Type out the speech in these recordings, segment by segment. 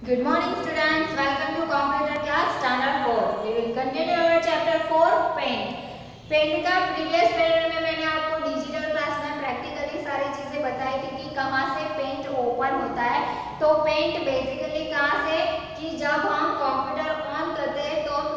Good morning students, welcome to computer class standard 4. We will continue our chapter 4 paint. Paint का previous period में मैंने आपको digital class में practically सारी चीजें बताई थी कि कहाँ से पेंट ओपन होता है। तो पेंट बेसिकली कहाँ से कि जब हम कंप्यूटर ऑन करते हैं तो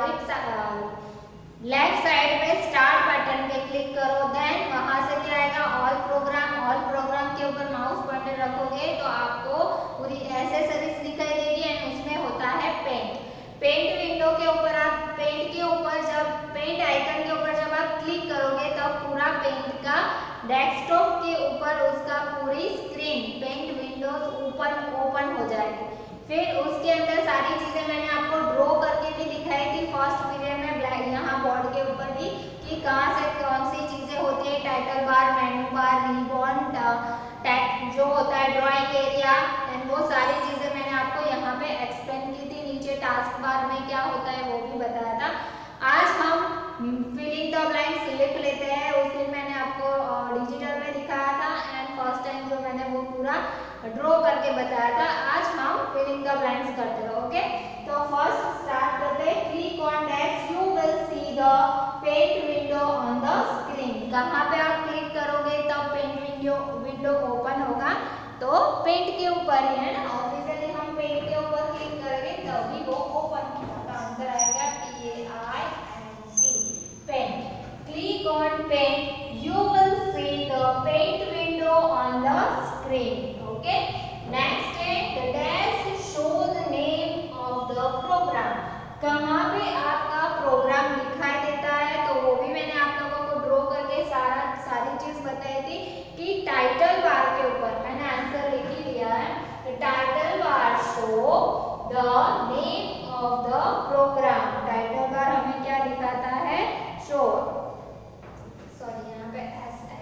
लेफ्ट साइड पे स्टार्ट बटन पे क्लिक करो, देन वहां से क्या आएगा ऑल प्रोग्राम के ऊपर माउस पॉइंटर रखोगे तो आपको पूरी एसेसरीज दिखाई देगी एंड उसमें होता है पेंट विंडो के ऊपर आप पेंट के ऊपर जब पेंट आइकन के ऊपर जब आप क्लिक करोगे तब पूरा पेंट का डेस्कटॉप के ऊपर उसका पूरी स्क्रीन पेंट विंडोज ओपन हो जाएगी। फिर उसके अंदर सारी चीजें मैंने आपको ड्रॉ करके भी दिखाई थी फर्स्ट पीरियड में यहाँ बोर्ड के ऊपर भी कि कहाँ से कौन सी चीजें होती है, title bar, menu bar, ribbon, tag जो होता है, ड्राइंग एरिया एंड वो सारी चीजें मैंने आपको यहाँ पे एक्सप्लेन की थी। नीचे टास्क बार में क्या होता है वो भी बताया था। आज हम फिलिंग द ब्लैंक्स लिख लेते हैं। उस दिन मैंने आपको डिजिटल में दिखाया था एंड फर्स्ट टाइम जो मैंने वो पूरा ड्रॉ करके बताया था। आज हम फिलिंग द ब्लैंक्स करते हैं। ओके, तो फर्स्ट स्टार्ट करते हैं। Click on text, you will see the paint window on the screen. कहाँ पे आप क्लिक करोगे तब पेंट विंडो ओपन होगा, तो पेंट के ऊपर ही है ना। ऑब्वियसली हम पेंट के ऊपर क्लिक करेंगे तभी वो ओपन होगा। तो आंसर आएगा PAINT, paint. Click on paint, you will see the paint window on the screen. Okay, next है the dash show the name of the program. कहाँ पे आपका प्रोग्राम दिखाई देता है, तो वो भी मैंने आप लोगों को ड्रॉ करके सारी चीज बताई थी कि टाइटल बार के ऊपर मैंने आंसर लिख ही दिया है। तो title bar show the name of the program. Title bar हमें क्या दिखाता है, शो, सॉरी यहाँ पे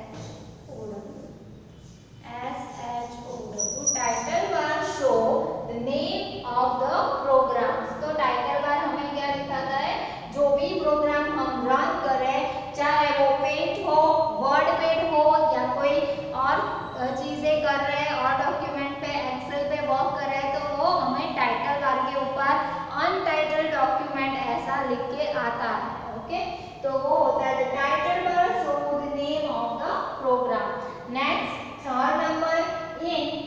SHOW, title bar show the name of the programs. तो टाइटल बार हमें क्या दिखाता है, जो भी प्रोग्राम हम रन करें, चाहे वो पेंट हो, वर्ड पेड हो या कोई और चीजें कर रहे हैं और डॉक्यूमेंट पे एक्सेल पे वर्क कर रहे हैं, तो वो हमें टाइटल बार के ऊपर अनटाइटल्ड डॉक्यूमेंट ऐसा लिख के आता है। ओके, तो वो होता है the title bar show the name of the program. Next third number, in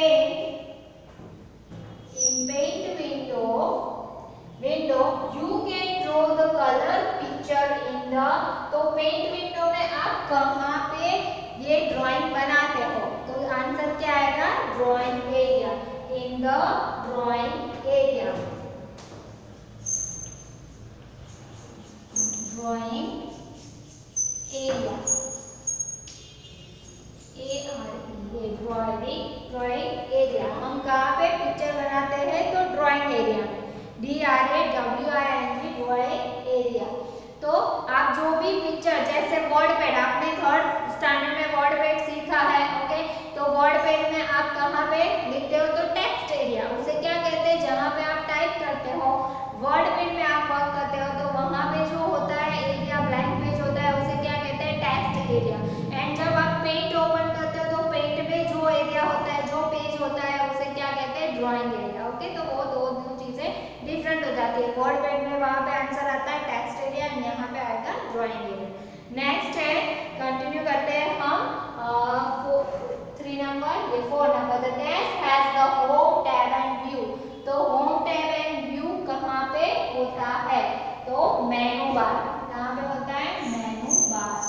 paint window you can draw the color picture in the। तो पेंट विंडो में आप कहाँ पे ये ड्राइंग बनाते हो, तो आंसर क्या आएगा, drawing area, in the drawing area. Drawing area, drawing area. हम कहाँ पे पिक्चर बनाते हैं, तो ड्राइंग एरिया में, DRAWING, ड्राइंग एरिया। तो आप जो भी पिक्चर, जैसे वर्ड पैड, आपने थर्ड स्टैंडर्ड में वर्ड पैड सीखा है। ओके, तो वर्ड पैड में आप कहाँ पे लिखते हो, तो टेक्स्ट एरिया, उसे क्या कहते हैं, जहाँ पे आप टाइप करते हो। वर्ड पैड में आप वर्क करते हो तो वहाँ पे जो होता है एरिया, ब्लैंक पेज होता है, उसे क्या कहते हैं, टेक्स्ट एरिया। एंड जब आप पेंट ओपन करते हो तो पेंट में जो एरिया होता है, जो पेज होता है, उसे क्या कहते हैं, ड्राइंग एरिया। ओके, तो वो दो चीजें डिफरेंट हो जाती है। वर्ड पैड में वहां पे आंसर आता है टेक्स्ट एरिया एंड यहाँ पे आएगा ड्राइंग एरिया। नेक्स्ट है, कंटिन्यू करते हैं हम 3 नंबर, ये 4 number, the dash has the home tab and view. तो होम टैब एंड व्यू कहाँ पे होता है, तो मेनू बार। कहाँ पे होता है, मेनू बार।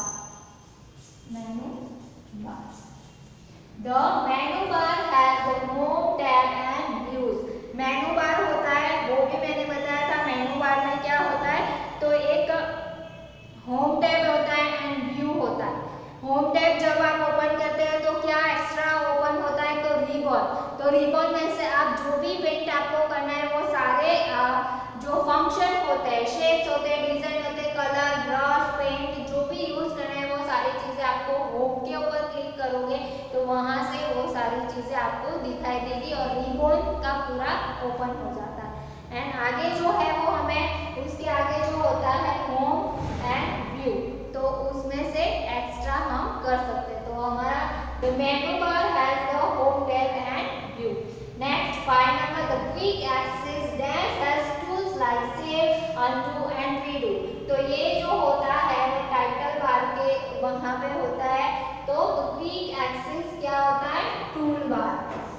The menu bar has the home tab and views। मेनू बार होता है, वो भी मैंने बताया था। मेनू बार में क्या होता है, तो एक होम टैब होता है एंड व्यू होता है। होम टैब जब आप ओपन करते हैं तो क्या एक्स्ट्रा ओपन होता है, तो रिबन। तो रिबन में से आप जो भी पेंट आपको करना है वो सारे जो फंक्शन होते हैं, शेप्स होते हैं, डिजाइन होते हैं, कलर, ब्रश, पेंट जो भी यूज करना है वो सारी चीजें आपको होम के ऊपर क्लिक करोगे तो वहां से वो सारी चीजें आपको दिखाई देगी और रिबन का पूरा ओपन हो जाता है। एंड आगे जो है वो हमें उसके आगे जो होता है होम एंड व्यू, तो उसमें से एक्स्ट्रा हम कर सकते हैं। तो हमारा menu bar has the home tab and view. Next, find number the quick quick access dash has tools like save, undo and redo। तो ये जो होता है वो टाइटल बार के वहां पे होता है। तो क्विक एक्सेस क्या होता है? Tool bar,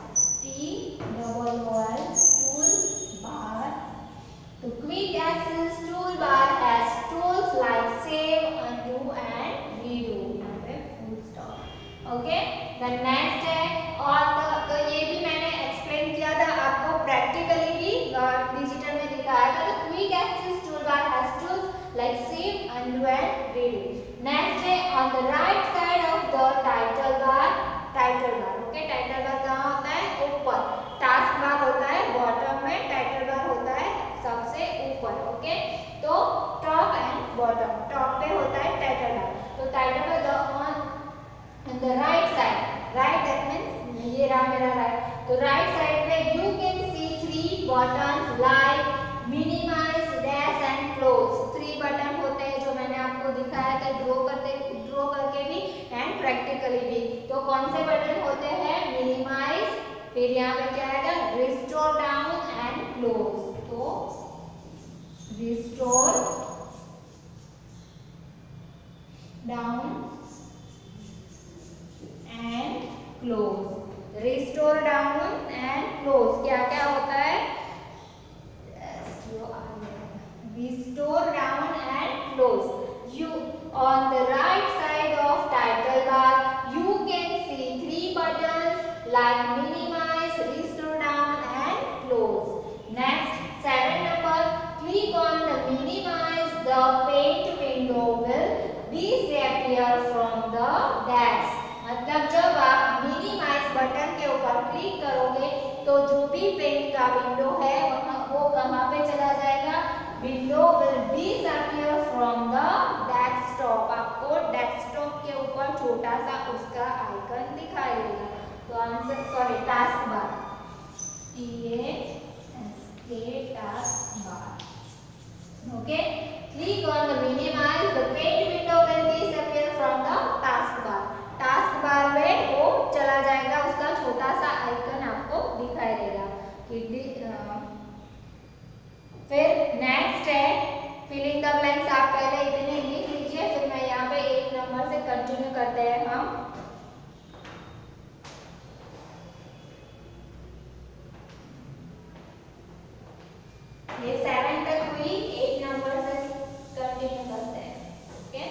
TOOL tool bar. तो quick access tool bar has tools like save, undo and redo। यहाँ पे full stop. Okay, the next है और तो ये भी मैंने एक्सप्लेन किया था आपको, प्रैक्टिकली भी डिजिटल में दिखाया था। तो quick access tool bar has tools like save, undo and redo। Next है on the right side of the title bar, title bar. Okay, title bar कहाँ होता है? ऊपर। टास्क बार होता है बॉटम में, टाइटल बार होता है सबसे ऊपर। ओके, तो टॉप एंड बॉटम, टॉप पे होता है टाइटल बार। तो title bar on the right side, right that means ये रहा मेरा राइट। तो राइट साइड पे you can see 3 buttons like minimize, dash and close. 3 button होते हैं जो मैंने आपको दिखाया था ड्रॉ करके भी एंड प्रैक्टिकली भी। तो कौन से बटन होते हैं? मिनिमाइज, फिर यहाँ पे क्या आएगा? Restore down and close. तो restore down and close, restore down and close क्या क्या होता है? Restore down and close. You on the right side of title bar you can see 3 buttons like minimize, restore down and close. Next, 7 number, click on the minimize, the paint window will disappear from the dash। मतलब जब आप minimise button के ऊपर click करोगे तो जो भी paint का विंडो है वो कहाँ पे चला जाएगा? Window will disappear from the desktop. आपको डेस्कटॉप के ऊपर छोटा सा उसका आइकन दिखाई देगा। तो answer sorry task bar, task bar. Okay, click on the minimize, the paint window will disappear from the task bar. Task bar में वो चला जाएगा, उसका छोटा सा आइकन आपको दिखाई देगा। फिर नेक्स्ट है फिलिंग द ब्लैंक्स। आप पहले इतने लिख लीजिए, फिर मैं यहाँ पे 1 नंबर से कंटिन्यू करते हैं हम। ये 7 तक हुई, 1 नंबर से कंटिन्यू करते हैं। Okay,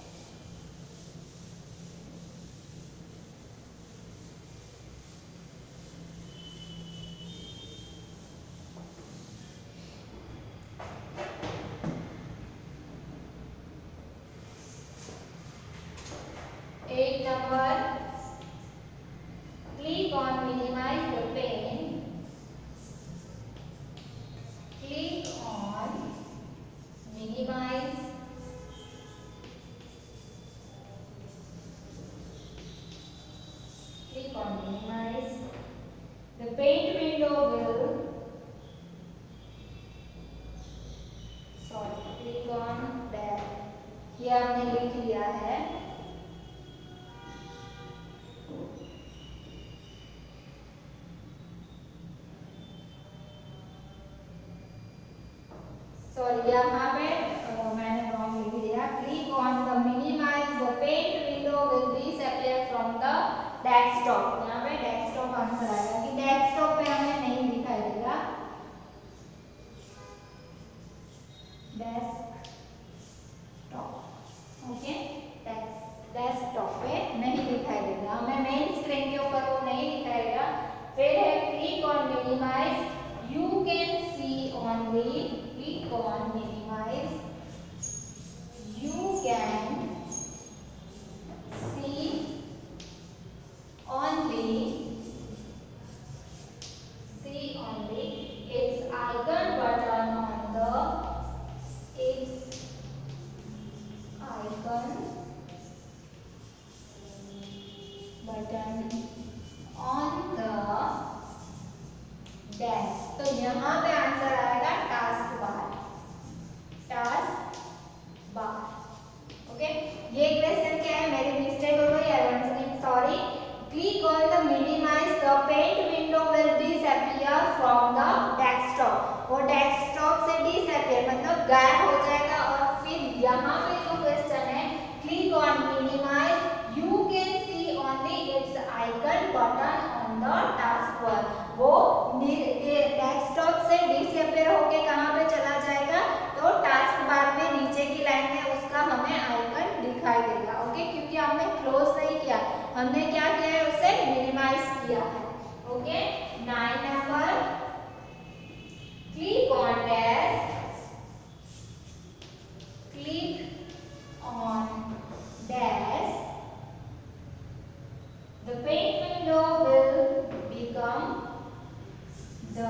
number, click on minimize the pane, click on minimize, click on minimize, the paint window will, sorry, click on that, ये आपने लिख लिया है। सॉरी, यहाँ पे मैंने रॉन्ग लिख दिया। Click on the minimize, the paint window will disappear from the desktop. यहाँ पे डेस्कटॉप आंसर आएगा कि डेस्कटॉप पे हमें नहीं दिखाई देगा, डेस्कटॉप। ओके, डेस्कटॉप पे नहीं दिखाई देगा, हमें मेन स्क्रीन के ऊपर वो नहीं दिखाएगा। फिर है click on minimize, you can see only, click on minimize, you can see only its icon button on the its icon button on the dash। तो यहाँ पे आंसर आएगा task bar, task bar. Okay, ये question क्या है? मेरी mistake हो गई, I want sorry. Click on the minimize, the paint window will disappear from the desk गायब हो जाएगा। और फिर यहाँ पे जो क्वेश्चन है click on minimize you can see only its icon button on the task bar. वो डेस्कटॉप से डिसअपीयर होके कहाँ पे चला जाएगा, तो टास्क बार में नीचे की लाइन में उसका हमें आइकन दिखाई देगा। ओके, क्योंकि हमने क्लोज नहीं किया, हमने क्या किया है, उसे मिनिमाइज किया है। Okay, 9 number click on dash, click on dash, the paint window will become the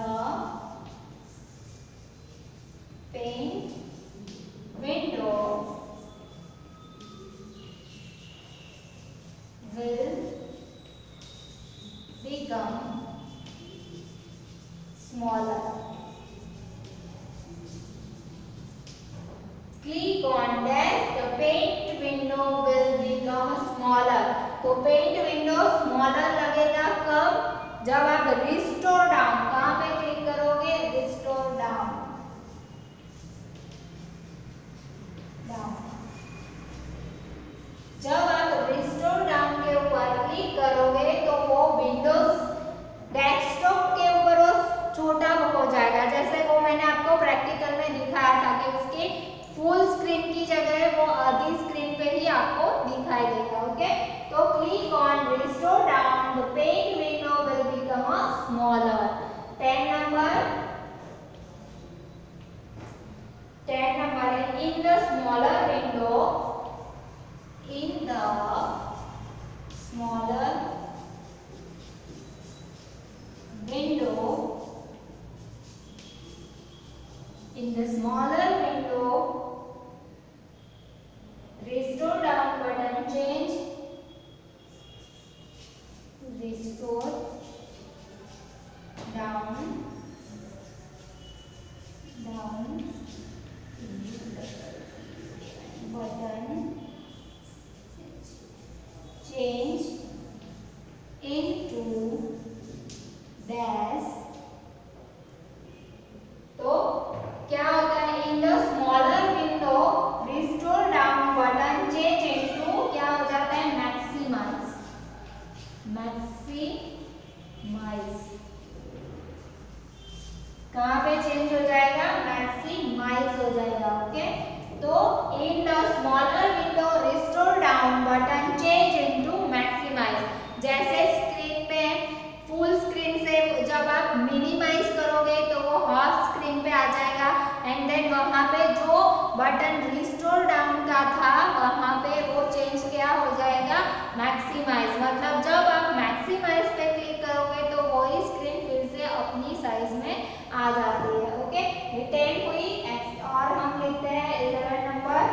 paint window will become smaller. Click on dash, the paint window will become smaller. तो पेंट विंडो स्मॉलर लगेगा कब, जब आप restore down, कहाँ पे click करोगे, restore down, जब आप रिस्टोर डाउन के ऊपर क्लिक करोगे तो वो विंडोज डेस्कटॉप के ऊपर वो छोटा हो जाएगा। जैसे वो मैंने आपको प्रैक्टिकल में दिखाया था कि उसके फुल स्क्रीन की जगह वो आधी स्क्रीन पे ही आपको दिखाई देगा। ओके, तो click on restore down, the paint window will become smaller. 10 number है in the smaller window, in the smaller window, in the smaller window, restore down button change, restore down button change into dash। तो क्या होता है, in the smaller window restore down button change into क्या हो जाता है, maximise. कहाँ पे चेंज हो जाएगा, मैक्सिमाइज हो जाएगा। ओके, तो in the smaller window restore down button change into maximize. जैसे स्क्रीन पे फुल स्क्रीन से जब आप मिनिमाइज करोगे तो वो हाफ स्क्रीन पे आ जाएगा, एंड देन वहां पे जो बटन रिस्टोर डाउन का था वहां पे वो चेंज क्या हो जाएगा, मैक्सिमाइज। मतलब जब आप मैक्सिमाइज पे क्लिक करोगे तो वही स्क्रीन फिर से अपनी साइज में आ जाती है। ओके, ये 10 हुई। और हम लिखते हैं 11 नंबर,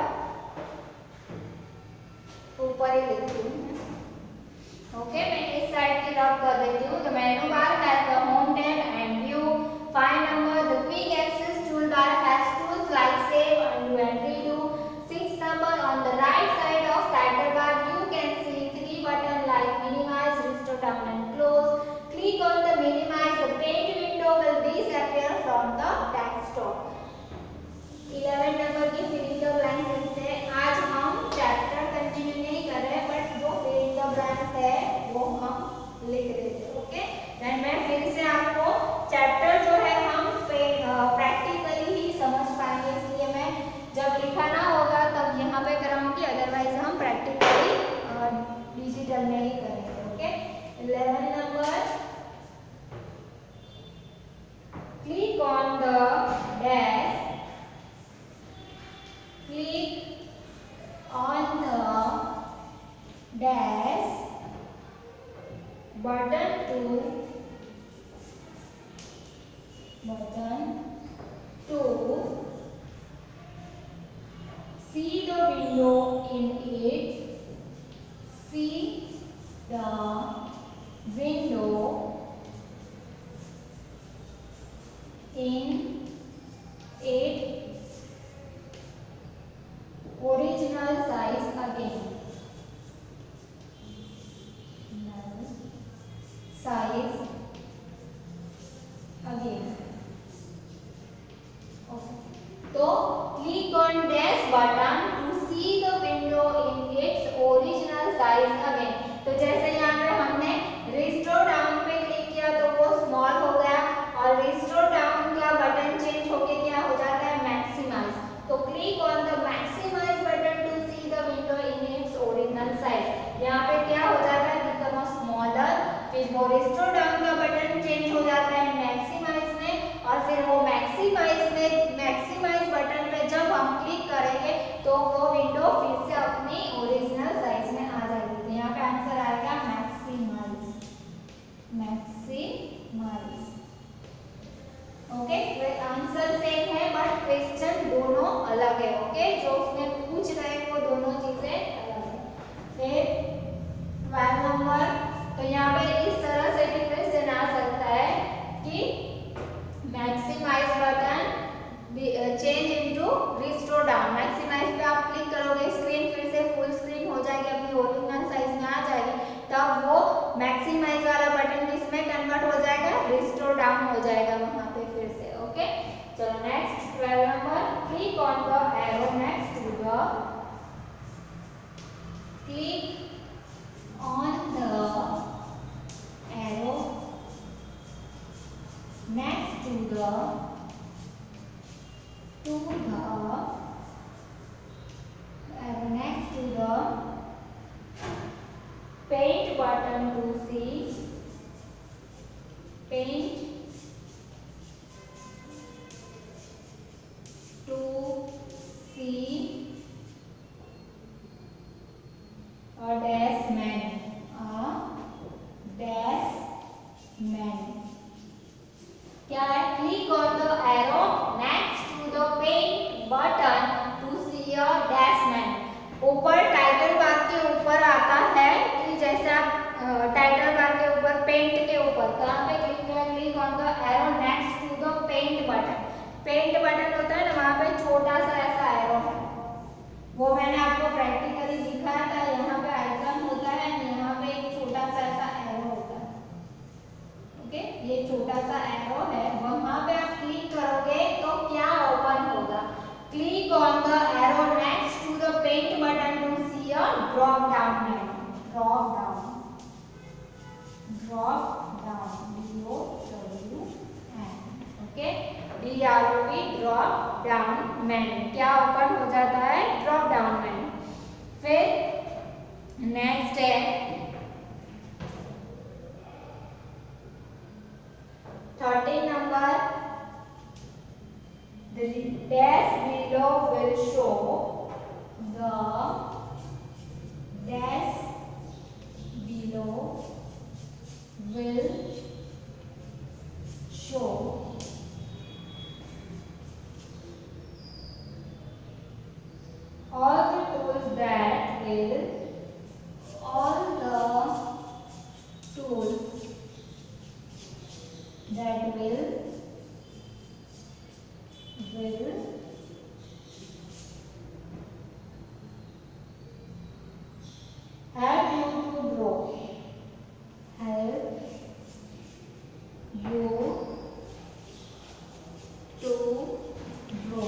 ऊपर ही लिखती हूँ। ओके, मैं इस साइड की रब कर देती हूँ। The menu bar has the home tab and view. 5 number the quick access tool bar has tools like save, undo and redo. 6 number on the right side of title bar you can see 3 button like minimize, restore down and close. Click on the minimize, the paint window will disappear from the desktop. 11 number की filling the blanks लिखते हैं। आज हम chapter continue नहीं कर रहे, but जो filling the blanks है वो हम लिख देते हैं। ओके, देन मैं फिर से आपको चैप्टर जो है हम प्रैक्टिकली ही समझ पाएंगे, इसलिए मैं जब लिखाना होगा तब यहाँ पे कराऊंगी, अदरवाइज हम प्रैक्टिकली डिजिटल में ही करेंगे। Okay, 11 number click on the dash, click on the dash button to see the window in it, see the window in it original size again, size again। वो रिस्टोर डाउन का button change हो जाता है maximise में, और फिर वो maximise button पे जब हम क्लिक करेंगे तो वो विंडो फिर से अपनी ओरिजिनल साइज में आ जाएगी। तो यहाँ पे आंसर आएगा मैक्सिमाइज। ओके, आंसर सेम है बट क्वेश्चन दोनों अलग है। ओके, जो उसमें पूछ रहे हैं वो दोनों चीजें अलग है। फिर 12 नंबर, तो यहाँ पे इस तरह से भी क्वेश्चन आ सकता है कि maximize button change into restore down. Maximize पे आप क्लिक करोगे, स्क्रीन फिर से फुल स्क्रीन हो जाएगी, अपनी ओरिजिनल साइज में आ जाएगी, तब वो मैक्सिमाइज वाला बटन किसमें कन्वर्ट हो जाएगा, रिस्टोर डाउन हो जाएगा वहां पे फिर से। ओके, चलो next 12 number, click on the arrow next to the click on the arrow next to the next to the paint button to see paint to see a dash man, क्या है, click on the arrow next to the paint button to see a dash man. ऊपर title bar के ऊपर आता है कि जैसे आप टाइटल बार के ऊपर पेंट के ऊपर कहाँ पे क्लिक किया, click on the arrow next to the paint button. Paint button होता है ना, वहाँ पे छोटा सा ऐसा एरो है, वो मैंने आपको प्रैक्टिकली दिखाया था। यहाँ पे आइकन होता है, यहाँ पे एक छोटा सा ऐसा एरो होता है। ओके, ये छोटा सा एरो है, वहां पे आप क्लिक करोगे तो क्या ओपन होगा, click on the arrow next to the paint button to see a drop down menu. Drop down okay, DROP drop down menu, क्या ओपन हो जाता है, ड्रॉप डाउन मेनू। फिर नेक्स्ट है 13 number, the dash below will show the dash below will show all the tools that will help you to grow, help you to grow।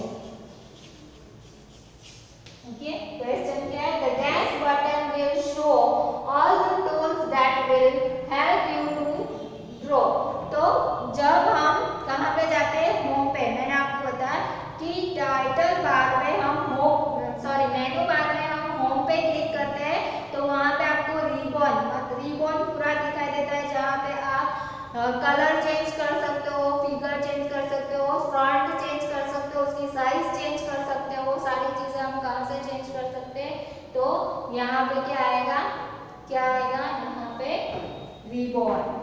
Okay, question क्या है, the dash button will show all the tools that will help you to grow। तो जब हम कहाँ पे जाते हैं, home पे, मैंने आपको बताया कि टाइटल बार में हम मेनू बार में हम होम पे क्लिक करते हैं तो वहाँ पे आपको रिबॉन पूरा दिखाई देता है, जहाँ पे आप कलर चेंज कर सकते हो, फिगर चेंज कर सकते हो, फ्रंट चेंज कर सकते हो, उसकी साइज चेंज कर सकते हो, वो सारी चीजें हम कहाँ से चेंज कर सकते हैं। तो यहाँ पे क्या आएगा, यहाँ पे ribbon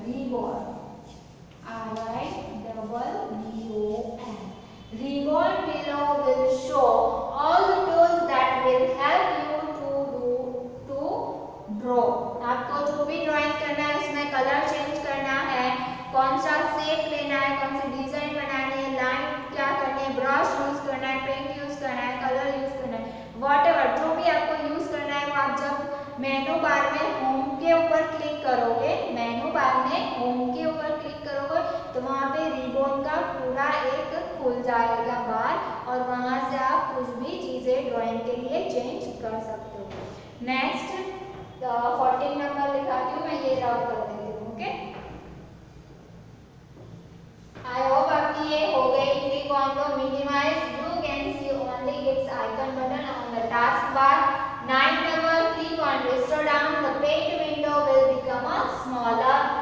Ribbon below will show all the tools that will help you to draw। आपको जो भी ड्राइंग करना है उसमें कलर चेंज करना है, कौन सा शेप लेना है, कौन सी डिजाइन बनानी है, लाइन क्या करनी है, ब्रश यूज करना है, पेंट यूज करना है, कलर यूज करना है, व्हाटएवर जो भी आपको यूज करना है वो आप जब मेनू बार में होम के ऊपर क्लिक करोगे, तो वहाँ पे रिबॉन का पूरा एक खुल जाएगा बार, और वहाँ से आप कुछ भी चीजें ड्राइंग के लिए चेंज कर सकते हो। नेक्स्ट 14 नंबर लिखाती हूँ मैं, ये रब कर देती हूँ। ओके, आई होप आपकी ये हो गई। Click on the minimize, you can see only its icon button on the task bar. 9 number, click on restore down, the paint window will become a smaller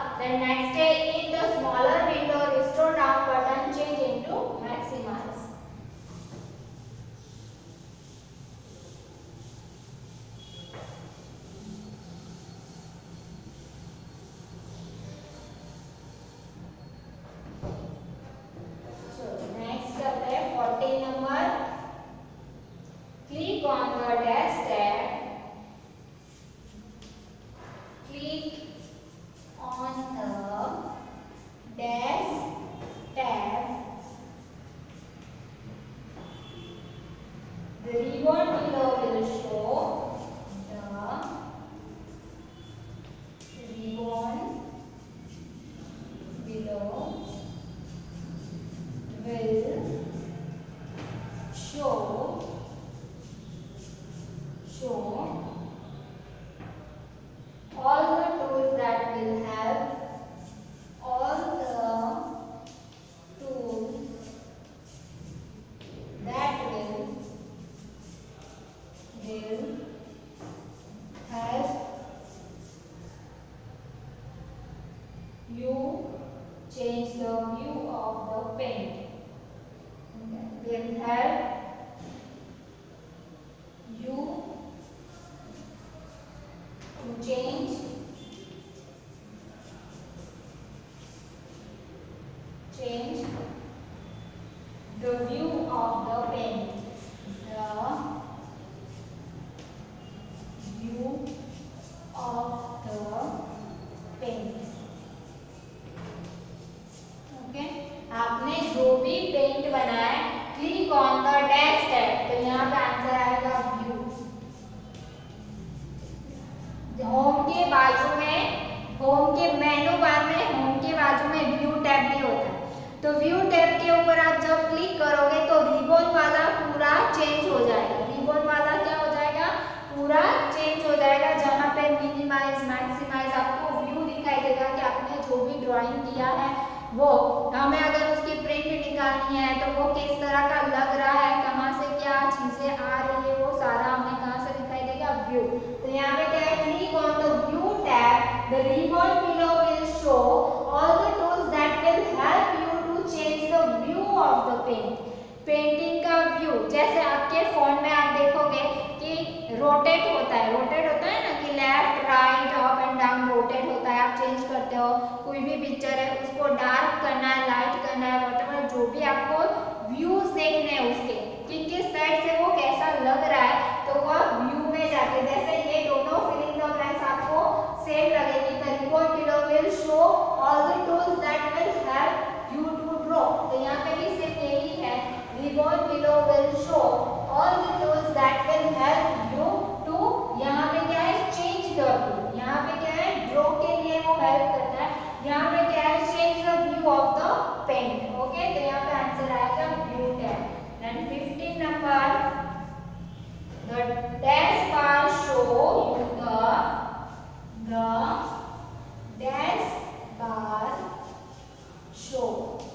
बाजू में, होम के मेनू बार में home के बाजू में व्यू टैब भी होता है। तो व्यू टैब के ऊपर आप जब क्लिक करोगे तो रिबन वाला पूरा चेंज हो जाएगा। रिबन वाला क्या हो जाएगा, पूरा चेंज हो जाएगा, जहाँ पे मिनिमाइज मैक्सिमाइज आपको व्यू दिखाई देगा कि आपने जो भी ड्राइंग किया है वो, हमें अगर उसकी प्रिंट निकालनी है तो वो किस तरह का लग रहा है, कहाँ से क्या चीजें आ रही है, वो सारा हमें कहाँ से दिखाई देगा, व्यू। तो यहाँ पे क्या है, click on the view tab, the ribbon below will show all the tools that will help you to change the view of the paint. Painting का व्यू, जैसे आपके फोन में आप देखोगे कि रोटेट होता है ना कि left right up and down rotate होता है, आप चेंज करते हो। कोई भी पिक्चर है उसको डार्क करना है, लाइट करना है, व्हाटएवर जो भी आपको व्यूज देखने हैं उसके कि किस साइड से वो कैसा लग रहा है, तो वो व्यू में जाके, जैसे ये दोनों फिल इन द ब्लैंक्स आपको सेम लगेगी। The ribbon below will show all the tools that will help you to draw. तो यहाँ पे भी सेम यही है, ribbon below will show all the tools that will help you to, यहाँ पे क्या है, चेंज द व्यू। यहाँ पे क्या है, ड्रॉ के लिए वो हेल्प करता है, यहाँ पे क्या है, change the view of the paint. Okay, तो यहाँ पे आंसर आएगा view tab. Then 15 number, the dash bar show you the dash bar show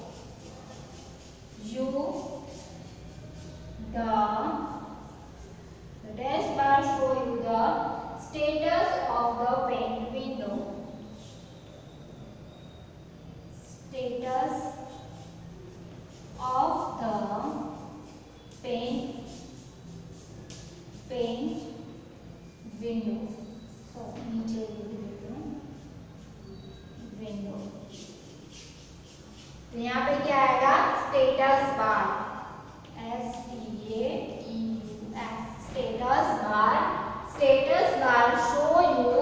you the dash bar show you the status of the paint window. Status of the paint window. So नीचे लिख देती हूँ window। तो यहाँ पे क्या आएगा, status bar, STATUS, status bar show you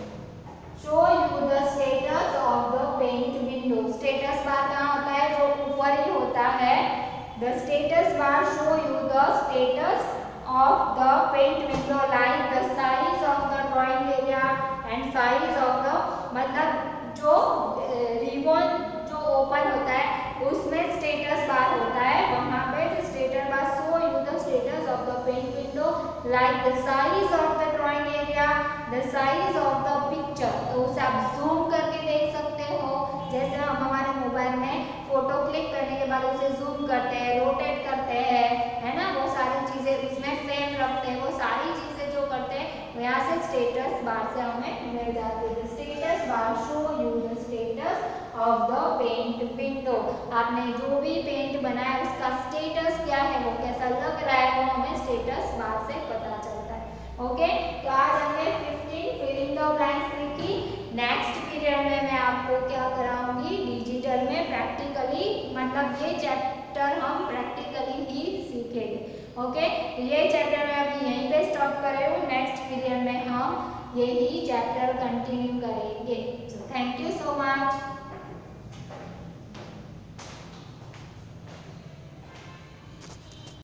the status of the paint window. Status bar कहाँ होता है, जो ऊपर ही होता है। The status bar show you the status of the paint window like the size of the drawing area and size of the, मतलब जो रिबन ओपन होता है उसमें स्टेटस बार होता है, वहां पे status bar show you the status of the paint window like the size of the drawing area, the size of the picture. तो उसे आप जूम करके देख सकते हो, जैसे हम हमारे मोबाइल में फोटो क्लिक करने के बाद उसे जूम करते हैं, रोटेट करते हैं, है ना, वो सारी चीजें उसमें फ्रेम रखते हैं, वो सारी चीजें जो करते हैं यहाँ से स्टेटस बार से हमें मिल जाती है। Status bar show you the status of the paint window. आपने जो भी पेंट बनाया उसका स्टेटस क्या है, वो कैसा लग रहा है, वो हमें स्टेटस बार से पता चलता है। ओके, तो आज हमने 15 फिल इन द ब्लैंक्स लिखी। नेक्स्ट पीरियड में मैं आपको क्या कराऊंगी, डिजिटल में प्रैक्टिकली, मतलब ये चैप्टर हम प्रैक्टिकली ही सीखेंगे। ओके, तो ये चैप्टर मैं अभी यहीं पे स्टॉप कर रही हूँ। नेक्स्ट पीरियड में हम यही चैप्टर कंटिन्यू